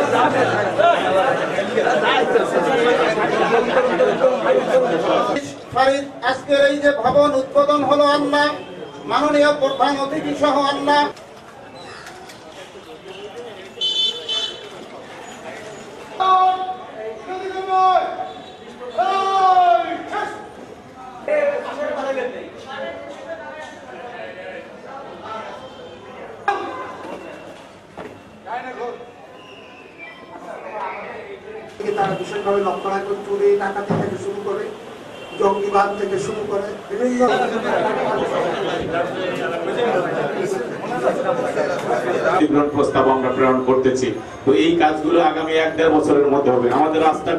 আজকের এই যে ভবন উদ্বোধন হলো আল্লাহ, মাননীয় প্রধান অতিথি সহ আল্লাহ তারা বিশেষভাবে লক্ষ্য রাখবেন। চুরি ডাকাতি থেকে শুরু করে জঙ্গিবাদ থেকে শুরু করে বিভিন্ন প্রস্তাব আমরা প্রেরণ করতেছি। তো এই কাজগুলো আগামী 1-1.5 বছরের মধ্যে হবে। আমাদের রাস্তা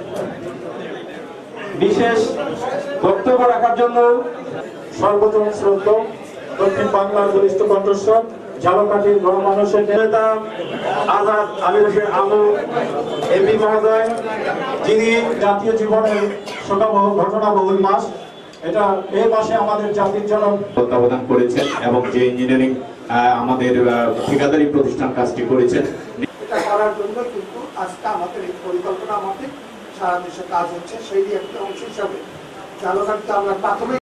বিশেষ বক্তব্য রাখার জন্য সর্বজন শ্রদ্ধা দক্ষিণ বাংলার বরিষ্ঠ কণ্ঠস্বর ঝালকাঠির গণমানুষের নেতা আজাদ আমির হোসেন আমু এমপি মহোদয়, যিনি জাতীয় জীবনের শোকাবহ ঘটনাবহুল মাস, এটা এই মাসে আমাদের জাতির জন্য তত্ত্বাবধান করেছেন এবং যে ইঞ্জিনিয়ারিং আমাদের ঠিকাদারি প্রতিষ্ঠান কাজটি করেছেন, এটা করার জন্য কিন্তু আজকে আমাদের এই পরিকল্পনা আমাদের সারা দেশে কাজ হচ্ছে। সেই একটা অংশ হিসাবে ঝালকাঠিতে আমরা প্রাথমিক